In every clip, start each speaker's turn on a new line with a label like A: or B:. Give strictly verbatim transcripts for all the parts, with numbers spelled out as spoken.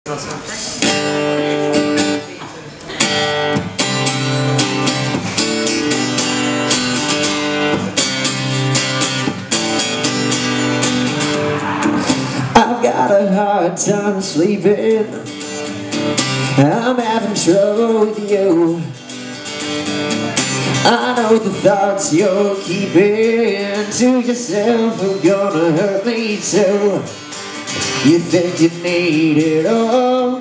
A: I've got a hard time sleeping. I'm having trouble with you. I know the thoughts you're keeping to yourself are gonna hurt me too. You think you need it all.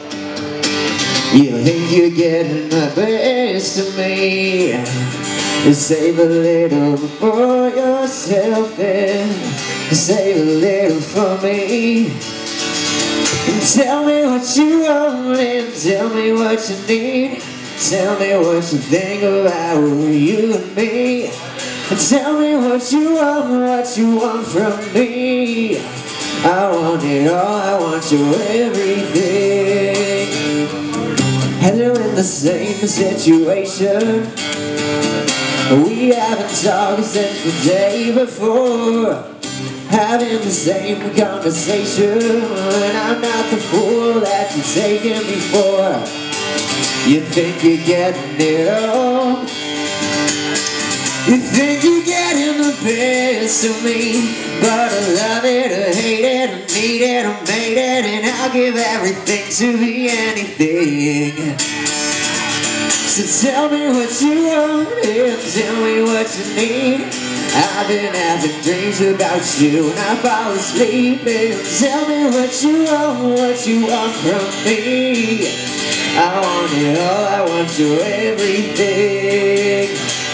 A: You think you're getting the best of me. Save a little for yourself and save a little for me. And tell me what you want and tell me what you need. Tell me what you think about you and me. And tell me what you want, what you want from me. I want it all, I want your everything. And you're in the same situation. We haven't talked since the day before. Having the same conversation, and I'm not the fool that you're taking me for. You think you're getting it all. You think you're getting the best of me. But I love it, I hate it, I need it, I made it, and I'll give everything to be anything. So tell me what you want and tell me what you need. I've been having dreams about you and I fall asleep. And tell me what you want, what you want from me. I want it all, I want your everything.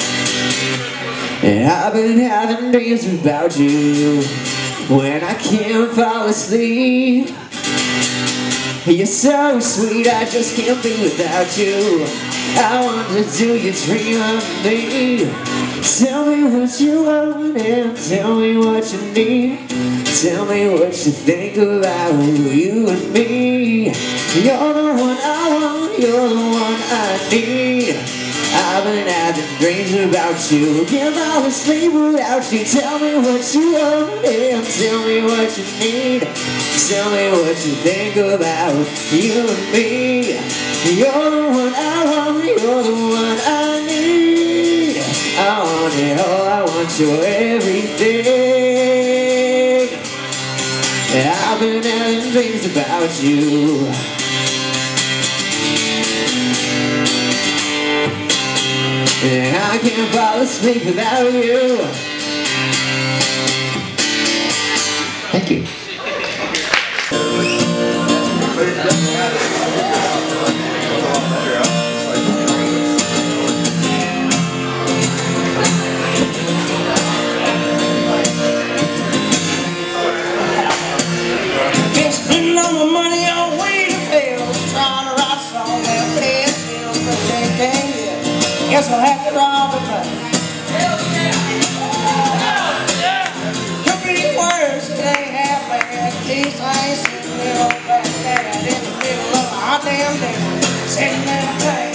A: And I've been having dreams about you when I can't fall asleep. You're so sweet, I just can't be without you. I wonder, do you dream of me? Tell me what you want and tell me what you need. Tell me what you think about you and me. You're the one I want, you're the one I need. I've been having dreams about you, can't fall asleep without you. Tell me what you want and tell me what you need. Tell me what you think about you and me. You're the one I want, you're the one I need. I want it all, I want your everything. I've been having dreams about you. And I can't fall asleep without you. Thank you.
B: Been spending all my money on weed and pills, trying to write songs that pay bills, but they can't get. Guess I'll have to rob the bank. Could be worse, it ain't half bad. At least I ain't sitting there on back dad in the middle of a hot damn day, sitting in a tank.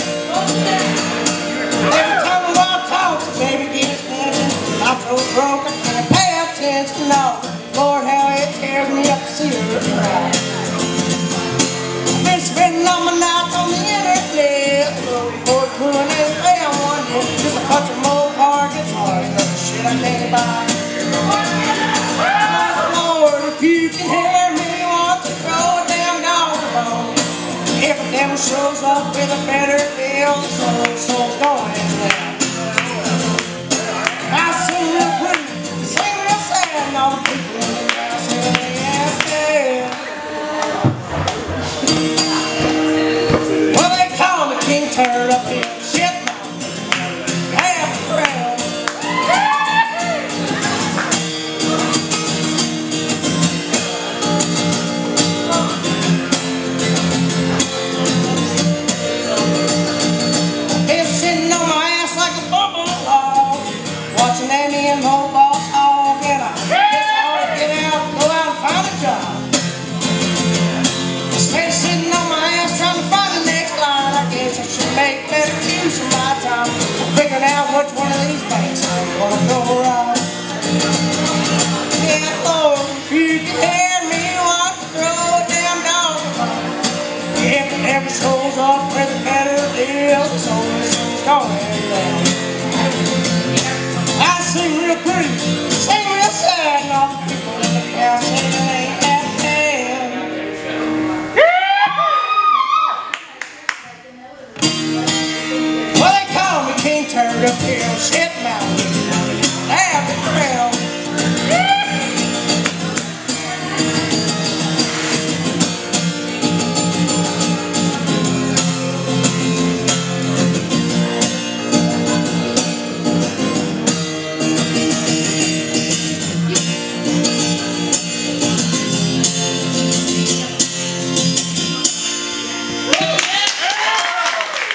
B: Every time I talk, the baby gets mentioned. I'm so broken, can't pay attention, no. Lord, how it tears me up to see her cry. I've been spending all my nights on the internet, Lord, pulling this fail one day. Just a bunch of Mopar guitars, no shit I can't buy. Lord, if you can hear me, want to throw a damn dog bone. If a devil shows up with a better deal, the soul, soul's going down. I sing real pretty, sing real sad, and all the people in the crowd say, yeah, yeah. Well, they call me King Turd up here, shit, half the crowd. Been sitting on my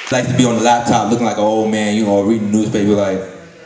C: Likes to be on the laptop looking like an old man, you know, reading the newspaper like,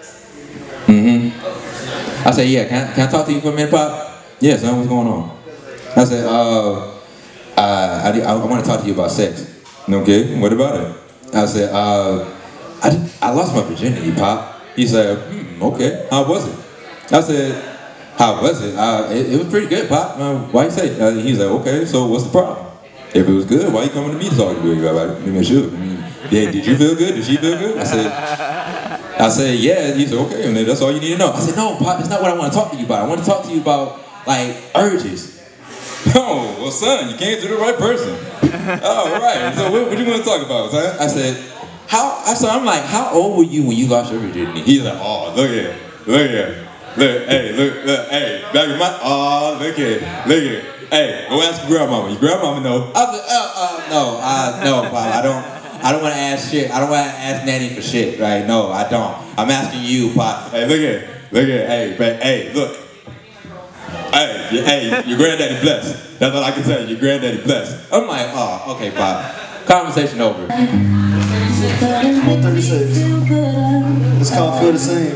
C: mm-hmm. I said, yeah, can I, can I talk to you for a minute, Pop? Yeah, son, what's going on? I said, uh, uh I, I, I want to talk to you about sex. Okay, what about it? I said, uh, I, did, I lost my virginity, Pop. He said, hmm, okay, how was it? I said, how was it? Uh, it, it was pretty good, Pop. Uh, why you say? Uh, he's like, okay, so what's the problem? If it was good, why you coming to me to talk to me about it? I mean, sure. I mean, yeah, did you feel good? Did she feel good? I said, I said, yeah. He said, okay, and that's all you need to know. I said, no, Pop, that's not what I want to talk to you about. I want to talk to you about, like, urges. Oh, well, son, you came to the right person. Oh, right. So what, what you want to talk about, son? I said, how, I said, I'm like, how old were you when you lost your virginity? He's like, oh, look here, look here. Look, hey, look, look, hey, back in my, oh, look here, look here. Hey, go ask your grandmama. Your grandmama know. I said, uh, uh, no, I, no, Pop, I don't, I don't want to ask shit. I don't want to ask Nanny for shit, right? No, I don't. I'm asking you, Pop. Hey, look here, look here, hey, hey, look. Hey, hey, your granddaddy blessed. That's all I can tell you, your granddaddy blessed. I'm like, oh, okay, Pop. Conversation over.
A: one thirty-six. It's called Feel the Same.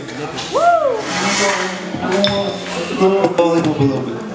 A: Volume up a little bit.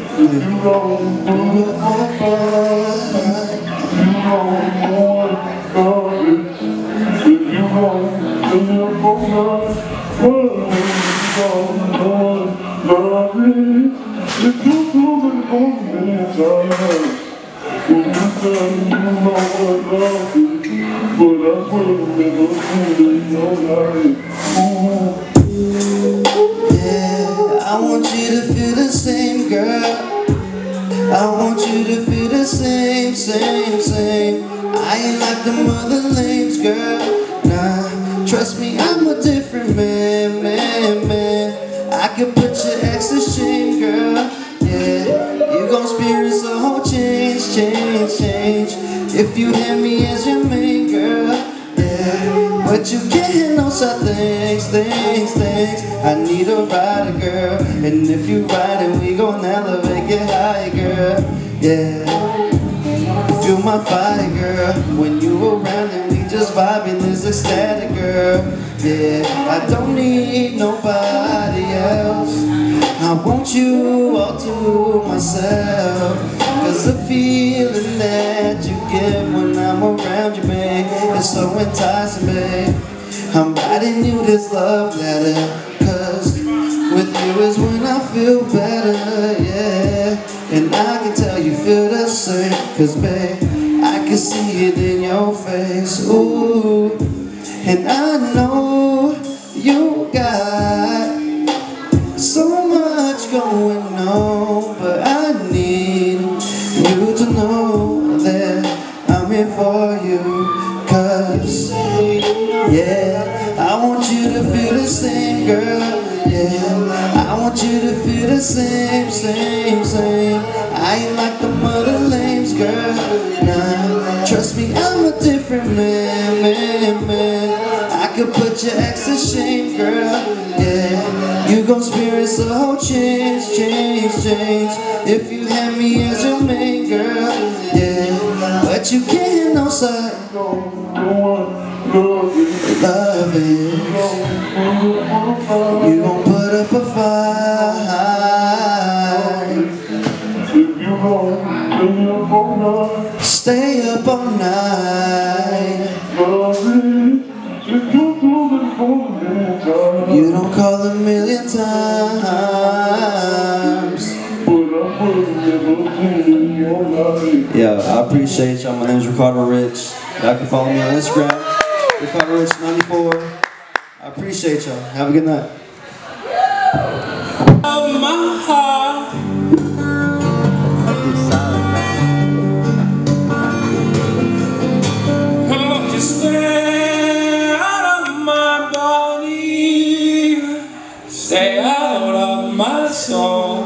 A: I want you to feel the same, girl. I want you to feel the same, same, same. I ain't like them other lames, girl. Nah, trust me, I'm a different man, man, man. I can put your ex to shame, girl. Yeah, you gon' experience a whole change, change, change. If you have me as your main girl, yeah. But you can't know some things, things, things. I need a rider, girl. And if you ride it, we gon' elevate, get higher, girl. Yeah. You feel my fire, girl. When you around and we just vibing, it's ecstatic, girl. Yeah. I don't need nobody else. I want you all to myself. Cause the feeling that you get when I'm around you, babe, it's so enticing, babe. I'm writing you this love letter, cause with you is when I feel better, yeah. And I can tell you feel the same, cause babe, I can see it in your face, ooh. And I know you got so much going on, but I need you to know that I'm here for you, cause yeah, I want you to feel the same, girl. Yeah, I want you to feel the same, same, same. I ain't like the mother lames, girl. Nah, trust me, I'm a different man, man, man. I could put your ex to shame, girl. Yeah, you gon' experience a whole change, change, change. If you have me as your main girl, yeah. But you can't no side. Love it. You gon' put up a fight. Stay up all night. You don't call a million times. Yeah, I appreciate y'all. My name's Ricardo Rich. Y'all can follow me on Instagram. Ricardo Rich ninety-four. I appreciate y'all. Have a good night.
B: Of my heart, oh, just stay out of my body, stay out of my soul.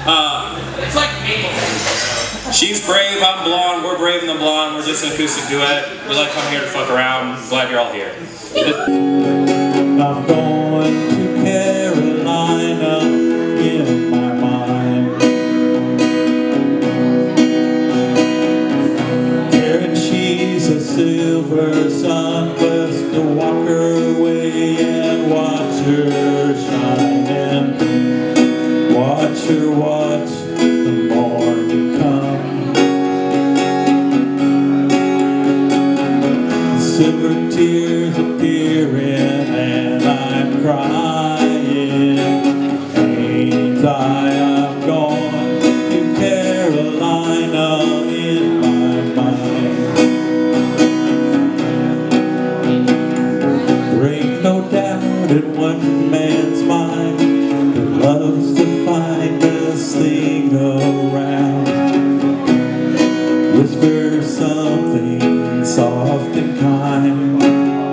D: Um, it's like she's brave, I'm blonde, we're brave and the blonde, we're just an acoustic duet. We like come here to fuck around. I'm glad you're all here.
E: I'm going to Carolina in my mind. Karen, she's a silver sun, best to walk her way and watch her shine and watch her watch the morning come. Silver tears appearing and I'm crying. Ain't I, I'm going to Carolina in my mind. There ain't no doubt in one man's mind that loves to find this thing around. Whisper something soft and kind.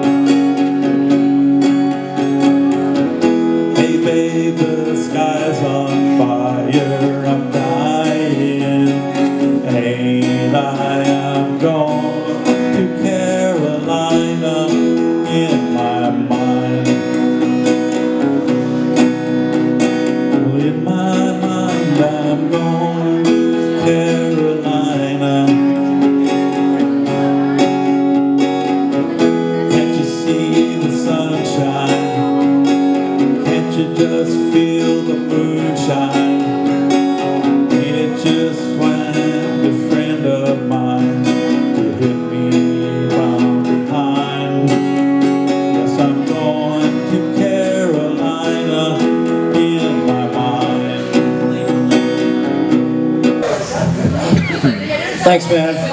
E: Hey babe, the sky's on fire, I'm dying. Ain't I, I'm going to Carolina in my mind. Well, in my mind I'm going to Carolina. Can't you see the sunshine? Can't you just feel the moonshine? Ain't it just fine, a friend of mine, to hit me from behind? Yes, I'm going to Carolina in my mind.
B: Thanks, man.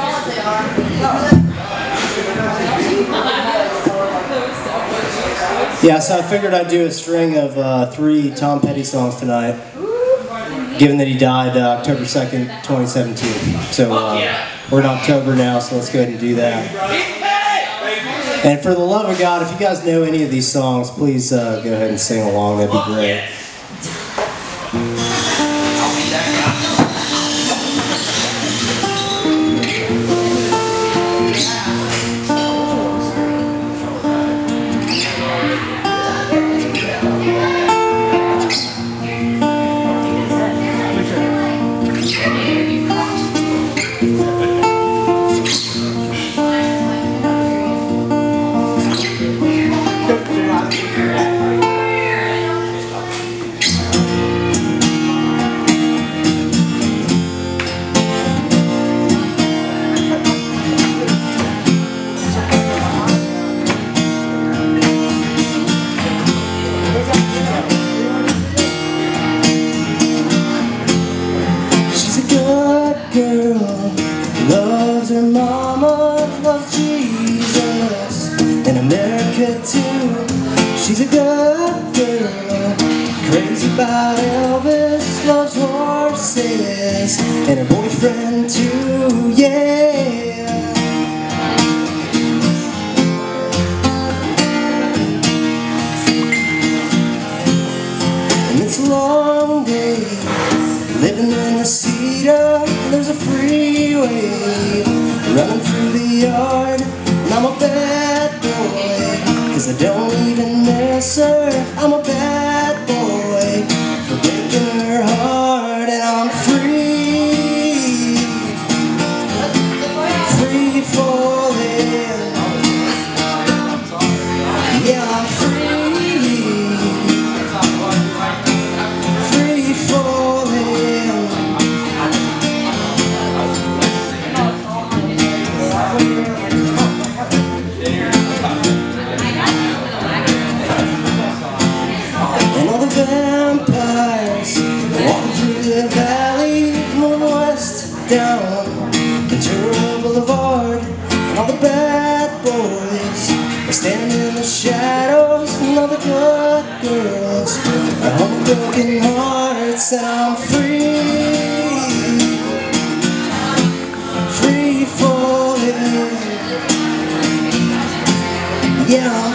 B: Yeah, so I figured I'd do a string of uh, three Tom Petty songs tonight, given that he died uh, October second, twenty seventeen. So uh, we're in October now, so let's go ahead and do that. And for the love of God, if you guys know any of these songs, please uh, go ahead and sing along. That'd be great. Loves her mama, loves Jesus, and America too. She's a good girl, crazy about Elvis, loves horses, and her boyfriend too, yeah. And it's a long day, living in the cedar. There's a freeway running through the yard, and I'm a bad boy, cause I don't even miss her. I'm a bad boy for breaking her heart, and I'm free, free falling. Yeah, I'm free, free falling. And all the vampires walking through the valley, moving west down Ventura Boulevard. And all the bad boys are standing in the shadows, and all the good girls are home with broken hearts. And I'm free, free falling. Yeah.